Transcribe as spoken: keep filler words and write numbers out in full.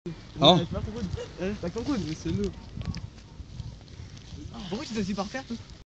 Oh. T'as compris, c'est nous. Pourquoi tu t'es assis par terre?